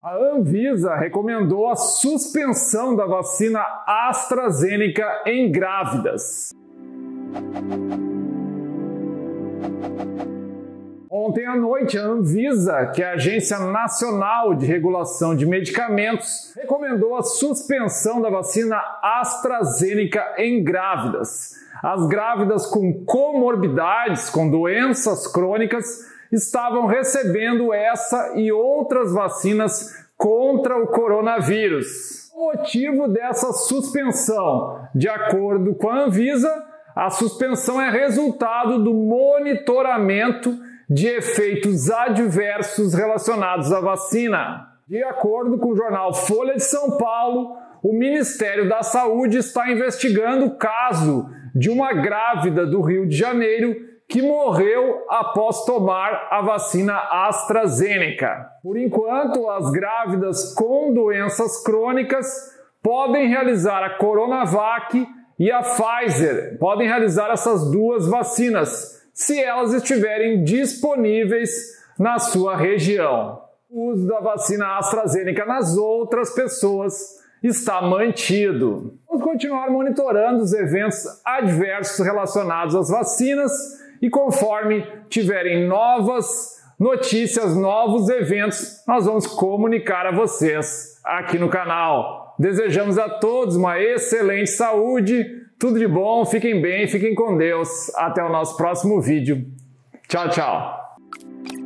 A Anvisa recomendou a suspensão da vacina AstraZeneca em grávidas. Ontem à noite, a Anvisa, que é a Agência Nacional de Regulação de Medicamentos, recomendou a suspensão da vacina AstraZeneca em grávidas. As grávidas com comorbidades, com doenças crônicas, estavam recebendo essa e outras vacinas contra o coronavírus. O motivo dessa suspensão, de acordo com a Anvisa, a suspensão é resultado do monitoramento de efeitos adversos relacionados à vacina. De acordo com o jornal Folha de São Paulo, o Ministério da Saúde está investigando o caso de uma grávida do Rio de Janeiro que morreu após tomar a vacina AstraZeneca. Por enquanto, as grávidas com doenças crônicas podem realizar a Coronavac e a Pfizer, podem realizar essas duas vacinas, se elas estiverem disponíveis na sua região. O uso da vacina AstraZeneca nas outras pessoas está mantido. Vamos continuar monitorando os eventos adversos relacionados às vacinas e conforme tiverem novas notícias, novos eventos, nós vamos comunicar a vocês aqui no canal. Desejamos a todos uma excelente saúde, tudo de bom, fiquem bem, fiquem com Deus. Até o nosso próximo vídeo. Tchau, tchau.